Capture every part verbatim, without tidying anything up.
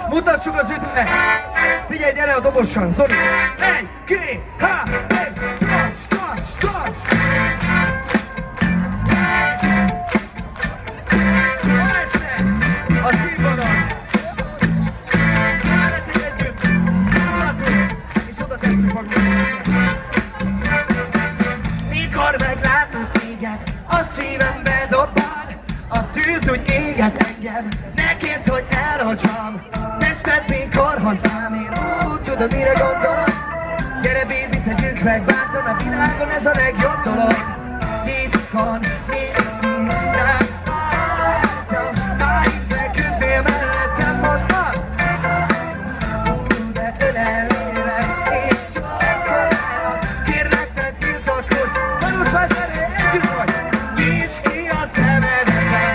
Mutassuk az ütőnek! Figyelj, gyere a dobossal, Zoli! Egy, két, há, egy, tarts, tarts, tarts! Ma este a színvonal! Veletek együtt, mulatunk, és oda tesszük magunkat! Mikor meglátok téged, a szívem bedobál, a tűz úgy éget engem, ne kérd, hogy elhagyjam. Tested mikor hozzám ér, úgy tudod, mire gondolok. Gyere baby, tegyük meg bátran, a világon ez a legjobb dolog. Titkon, mindig rám vártam, ha itt feküdnél mellettem most már. Ú, de ölelélek, és csókolálok. Kérlek, te tiltakozz, valós vásárolj, együtt vagy. Nyisd ki a szemedet.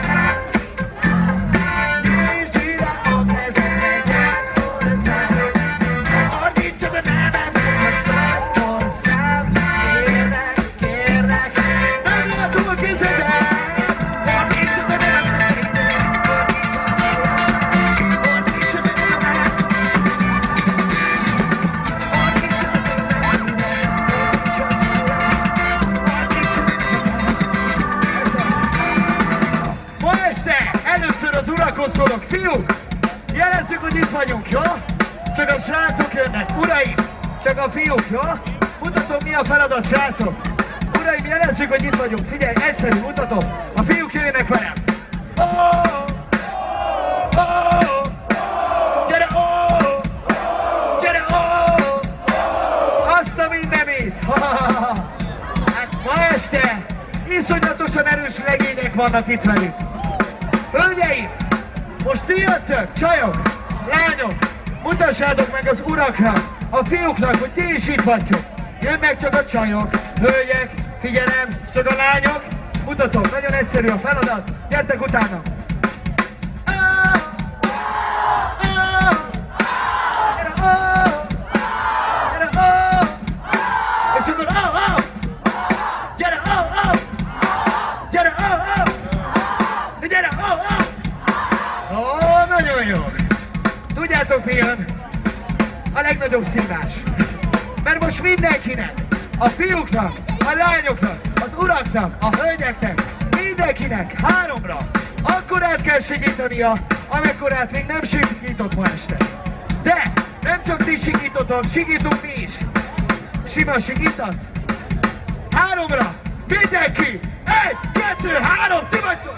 Szólok, fiúk! Jelezzük, hogy itt vagyunk, jó? Csak a srácok jönnek, uraim! Csak a fiúk, jó? Mutatom, mi a feladat, srácok! Uraim, jelezzük, hogy itt vagyunk, figyelj, egyszerű, mutatom! A fiúk jöjjenek velem! Oh! Oh! Gyere, oh! Gyere, oh! Azt a mindenit! Hát ma este iszonyatosan erős legények vannak itt velünk! Hölgyeim! Most ti jöttök, csajok, lányok, mutassátok meg az uraknak, a fiúknak, hogy ti is itt vagytok. Jönnek csak a csajok, hölgyek, figyelem, csak a lányok. Mutatom, nagyon egyszerű a feladat, gyertek utána. Oh, oh, gyere, oh, gyere, oh, és akkor oh, oh, gyere, oh, oh, gyere, oh, oh, gyere, oh, oh. Ó, nagyon jó! Tudjátok mi jön? A legnagyobb szívás. Mert most mindenkinek, a fiúknak, a lányoknak, az uraknak, a hölgyeknek, mindenkinek háromra akkorát kell sikítania, amekkorát még nem sikított ma este. De nem csak ti sikítotok, sikítunk mi is. Sima sikítasz? Háromra! Mindenki! Egy, kettő, három, ti vagytok!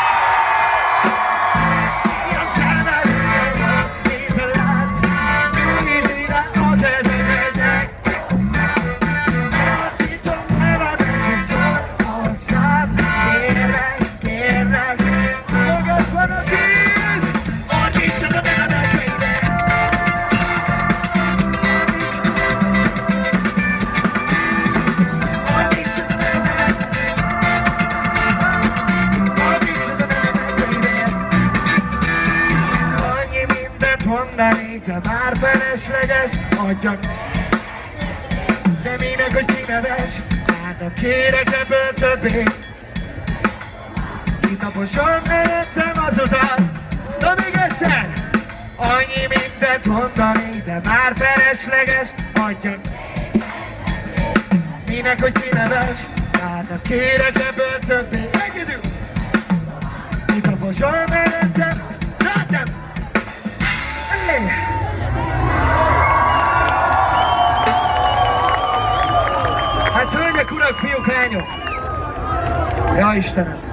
De már felesleges, adjak. De minek, hogy kineves, hát a kérek ebből többé. Kitaposan mehettem azután. Na még egyszer! Annyi mindent mondani, de már felesleges, adjak. Minek, hogy kineves, hát a kérek ebből többé. Megidő! Kitaposan mehettem, látom! Hát hölgyek, urak, fiúk, lányok! Ja, Istenem!